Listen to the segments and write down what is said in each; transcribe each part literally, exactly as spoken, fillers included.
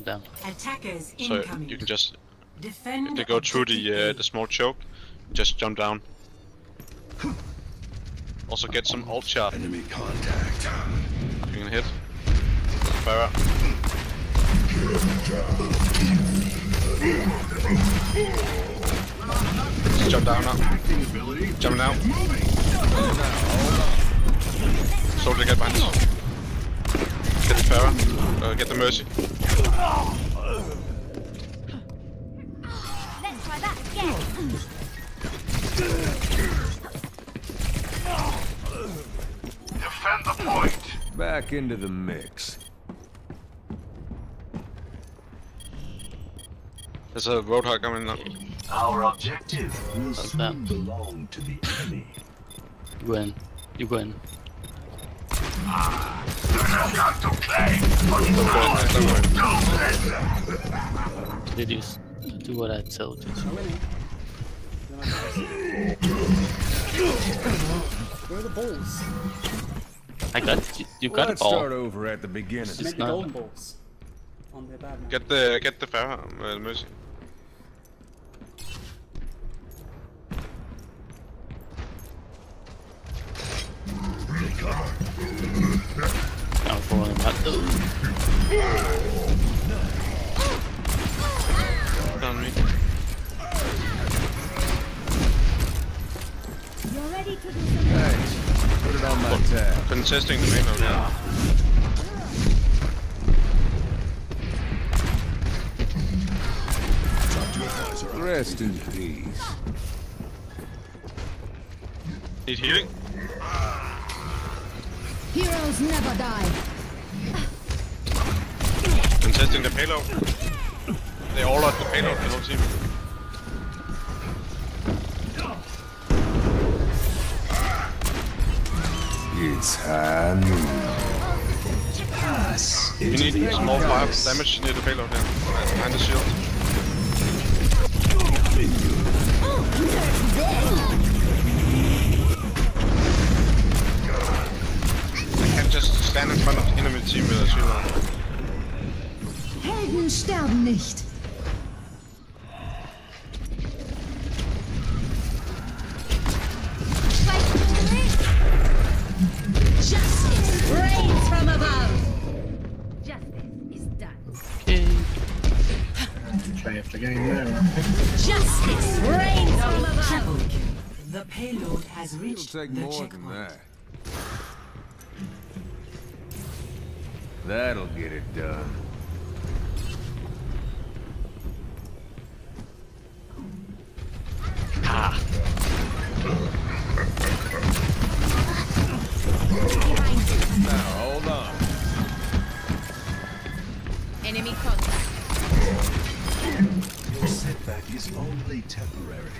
down. Attackers So incoming. you can just, Defend if they go through the uh, the small choke, just jump down. Also get some ult shot. Enemy contact. You can hit. Fire out. Just jump down now. Jump now. Soldier, get behind us. Get the Farah. Uh, get the Mercy. Let's try that again. Defend the point. Back into the mix. There's a Roadhog coming now. Our objective will How's soon that? belong to the enemy. You go in. You go in. Got to play. Did you s- do what I told you to? Where are the balls? I got you. You got Let's it all. start over at the beginning. It's Make the not- golden balls. On their bad man. Get the get the Farah. Uh, Mercy. Down for one. Not the. Down me. You're ready to do some Thanks. Put it on my tab. Been testing the payload now. Rest in peace. Need healing? Heroes never die. Been testing the payload. They all are the payload, the whole team. It's high noon. Pass. You need small fire damage near the payload here. Behind the shield. I can't just stand in front of the enemy team with a shield on. Helden sterben nicht. Justice reigns from above. Justice is done. Okay. Justice reigns from above. Triple kill. The payload has It'll reached take the more than checkpoint. that. That'll get it done. Now, hold on. Enemy contact. Your setback is only temporary.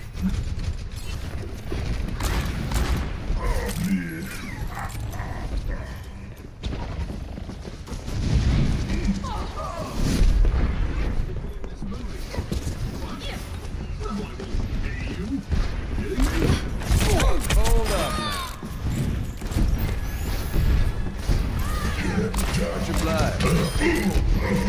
Hold up now. Watch your blood.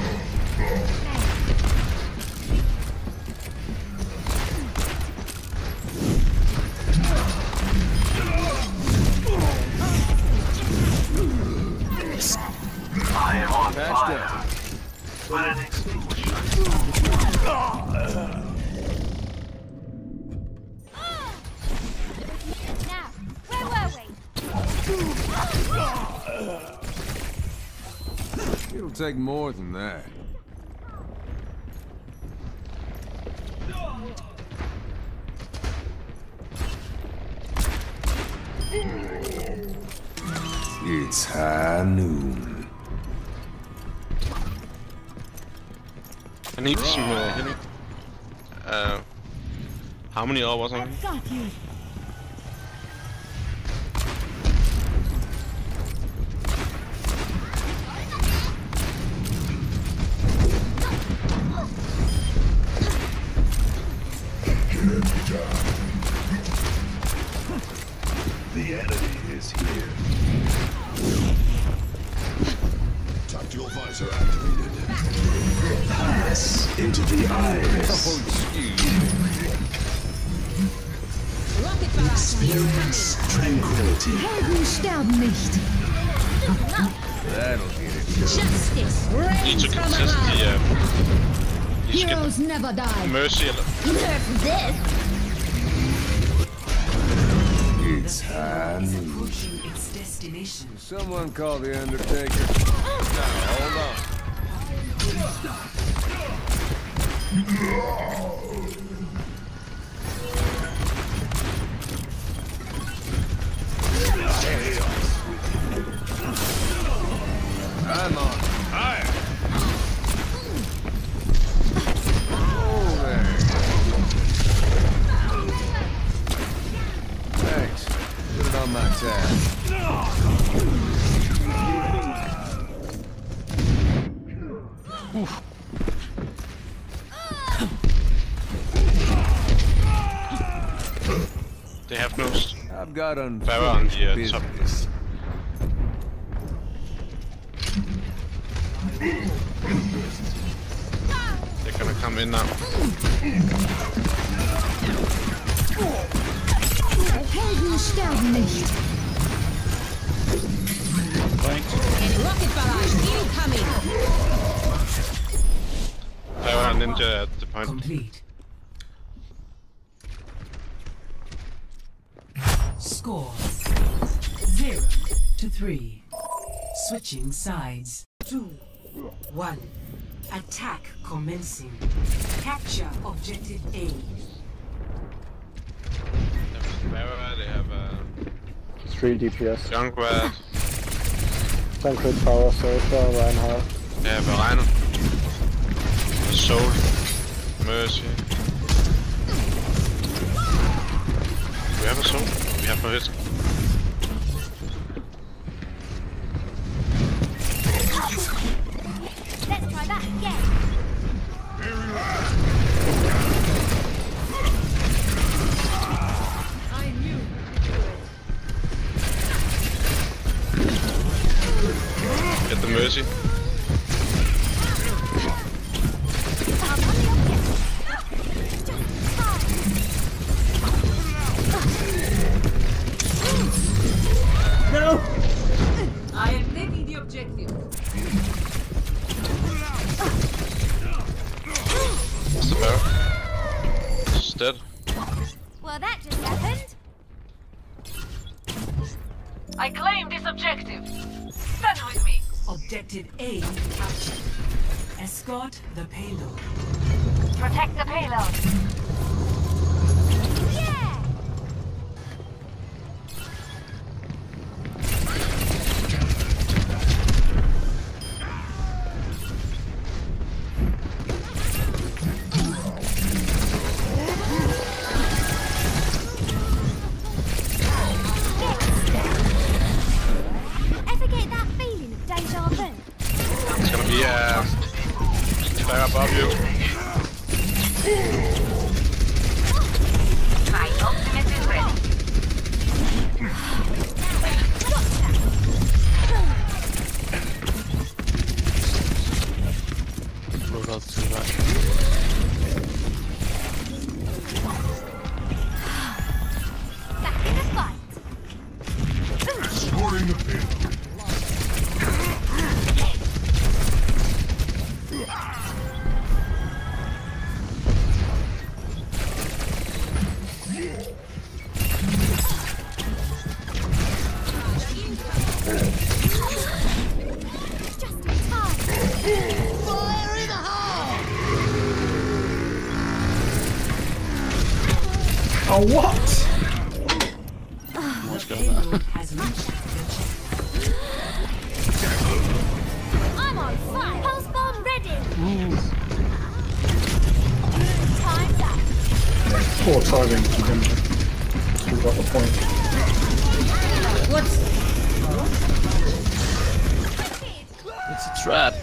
I am on Patched fire. up. But an extinguisher. Now, where were we? It'll take more than that. It's high noon. I need some uh, healing. Uh, how many are was on me? Got you. The enemy is here. Tactical visor activated. Experience tranquility. Helden sterben nicht. That'll get it. Justice Need reigns to from contest above. the, uh, you skal Heroes never die. Mercy eller... Nerf this. It's The high payload is noon. approaching its destination. Someone call the Undertaker. Now, hold on. I'm on fire. Oh, there. Thanks. Put it on my tab. They have no... s- I've got Power on unfinished the, uh, top. business. They're gonna come in now. Helden sterben nicht. Rocket barrage incoming. Power ninja at the point. Complete. Score zero to three. Switching sides. Two, one. Attack commencing. Capture objective A. Power, they have a three D P S. Junkrat, ten crit power, Surfer, Reinhardt. they have a Rhino, a Soul, Mercy. Do we have a Soul? No, we have no hit. Let's try that again. I knew. Get the Mercy. No! I am taking the objective. What's the power? She's dead. Well, that just happened. I claim this objective. Stand with me. Objective A captured. Escort the payload. Protect the payload. Yeah. Ever get that feeling of deja vu? It's gonna be uh, fire above you. My ultimate is ready. Load out to the right. Back in the fight. Just in time. Fire in the hole. Oh, what? What's The going on? payload has reached the checkpoint. I'm on fire. Pulse bomb ready. Time's up. Poor timing from him. We got the point. What's It's a trap.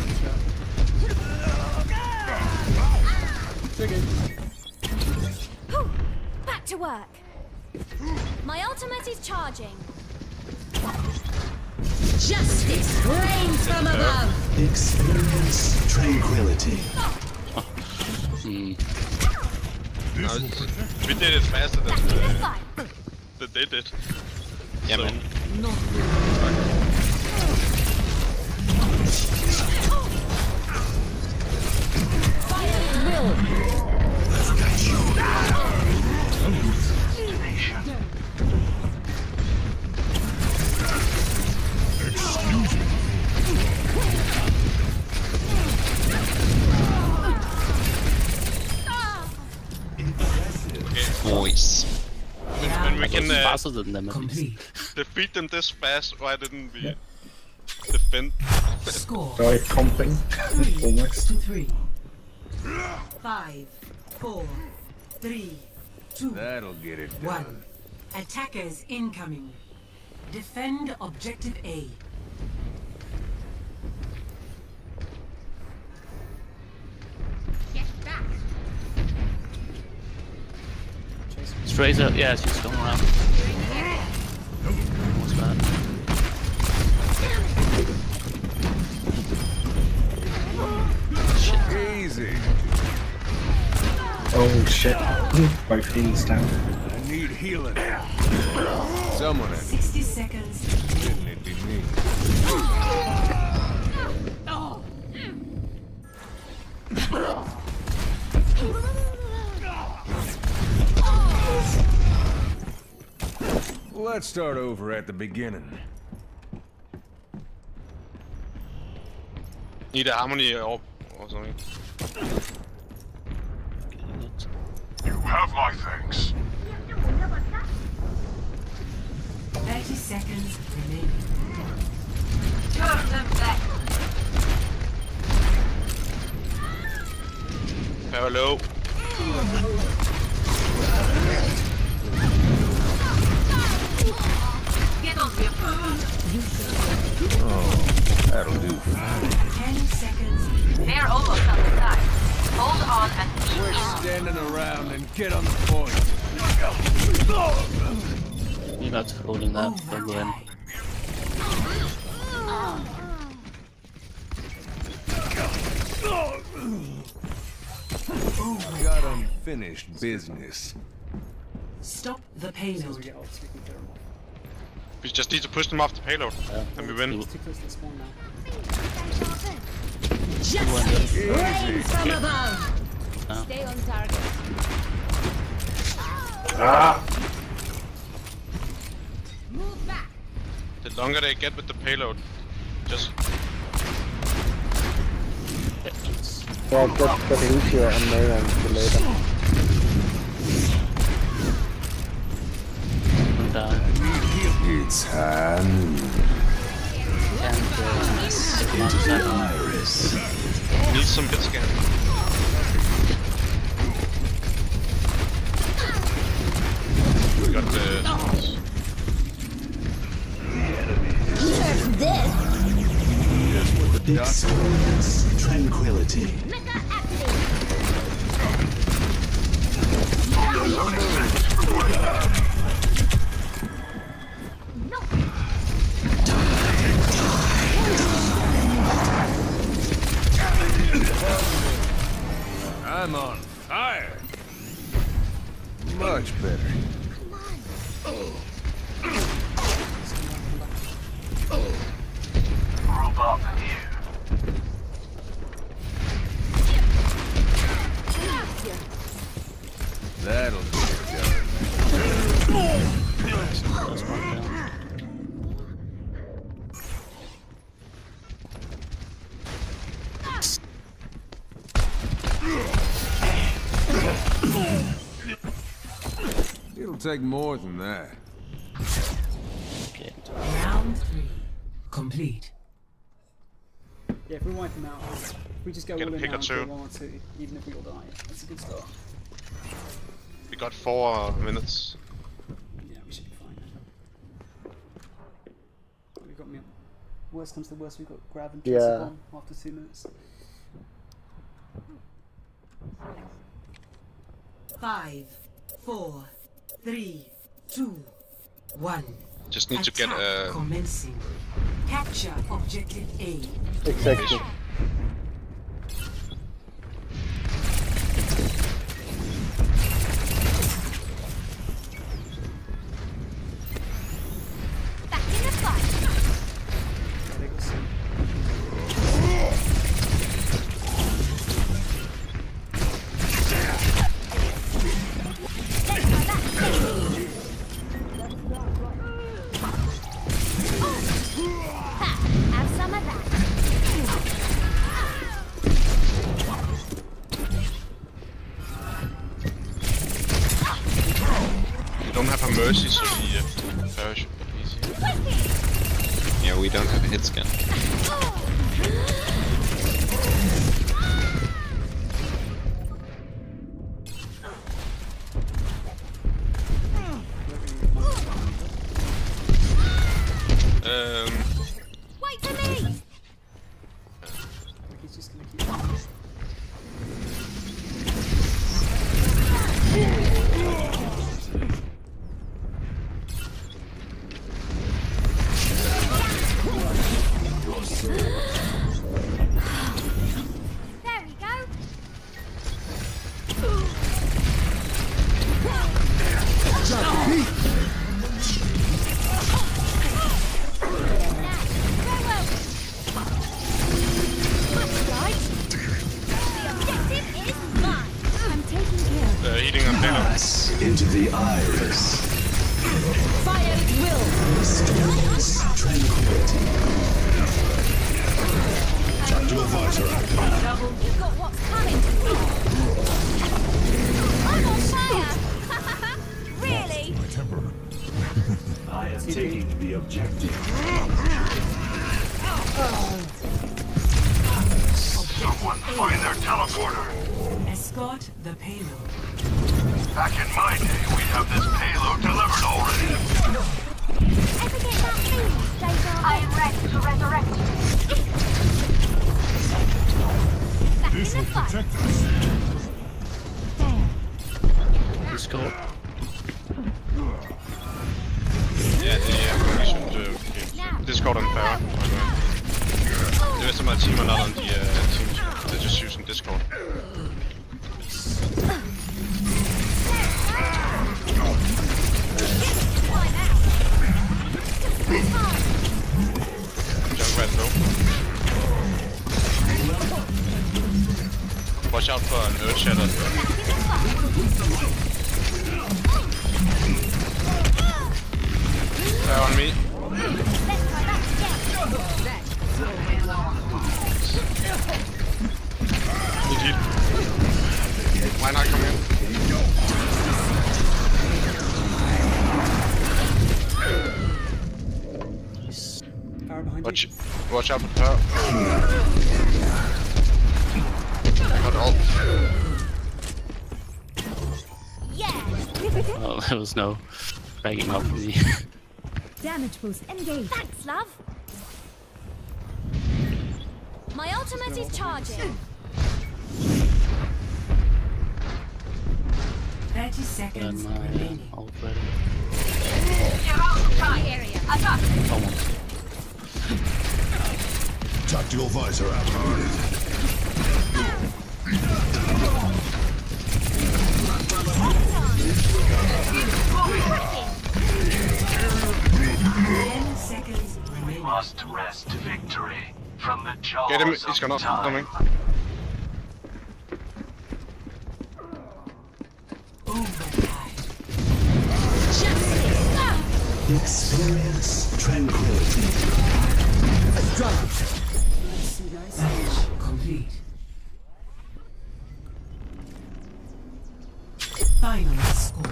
Whew. Back to work. My ultimate is charging. Justice reigns from above. Experience tranquility. Hmm. No, it's- we did it faster than Back in the uh, fight. that they did. Yeah, So, man. Voice. when, when we can uh, faster than them, at least. defeat them this fast, why didn't we defend? Score. Sorry, comping. Almost. To three. Five, four, three, two, That'll get it done. one. Attackers incoming. Defend objective A. Tracer, yeah, she's going around. What's that? Easy. Oh shit. Both heals down. I need healing. Someone at Sixty seconds. Didn't it be me? Let's start over at the beginning. Need a harmony orb or something. You have my thanks. Thirty seconds remaining. Turn them back. Parallel. Get on your phone. Oh, that'll do. Ten seconds. They're almost on the side. Hold on and We're keep standing around and get on the point. You're not holding that from the end. Got unfinished business. Stop the payload. We just need to push them off the payload, Yeah. and we win. Rain from above. Oh. Stay on target. Ah! Move back. The longer they get with the payload, just Yeah, get, get Lucio and Mary and later. And, uh, It's time. and, uh, Iris. need some hit scan. We got the. Experience tranquility. I'm on fire. Much better. Group up here. That'll get it done. that's one down. It'll take more than that. Okay. Round three. Complete. Yeah, if we wipe them out, if we just go Get all a in pick now or and two. kill one or two, even if we all die, that's a good start. We got four minutes. Yeah, we should be fine. We've got me. Worst comes to worst, we've got grab and Yeah. chase it on after two minutes. Five, four, three, two, one. Just need to get Attack a. commencing. Capture objective A. Exactly. Mercy, so the uh, Pharah should be easy. Yeah, we don't have a hit scan. Um. Wait for me! He's just gonna keep. There we go. Uh, heating up there. Pass into the iris. Fire at will. Stillness, tranquility. Tactical visor activated. You've got what's coming. I'm on fire. Really? I am taking the objective. Someone find their teleporter. Escort the payload. Back in my day, we'd have this payload delivered already. Ever get that feeling, Deja? I am ready to resurrect you. Back in the fight. Discord. Yeah, yeah, we should uh, Discord and Pharah, by the way. The rest of my team are not on the uh, teams, they're just using Discord. Junkrat low. Watch out for an Earth Shatter. They're on me. Legit. Why not come in? Power behind Watch, you. watch out for her. Got ult. Yeah. Oh, there was no backing up for me. Damage boost engaged. Thanks, love. My ultimate is charging. Thirty seconds And my remaining. ult ready. You're out of time. Area. Attack. Almost. Tactical visor activated. Ten seconds remaining. Must wrest victory from the jaws Get him, he's of gonna time. coming. Experience tranquility. Match complete. Final score.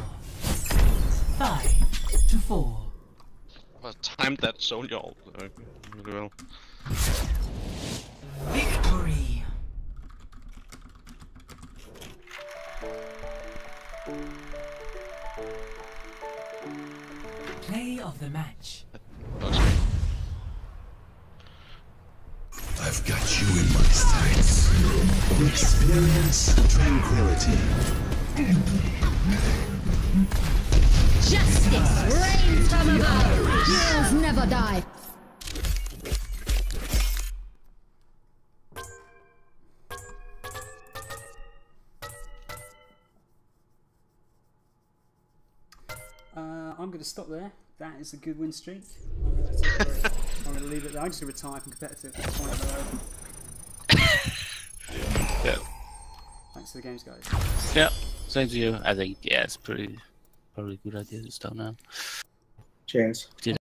Five to four. I timed that soldier ult uh, really well. Victory. Play of the match. That's me. I've got you in my sights. Experience tranquility. Justice reigns from above. Heroes never die. Uh, I'm going to stop there. That is a good win streak. I'm going to, I'm going to leave it there. I'm just going to retire from competitive. That's one of the- Yeah. Thanks to the games, guys. Yeah. Same to you. I think yeah, it's pretty probably a good idea to start now. Cheers. Did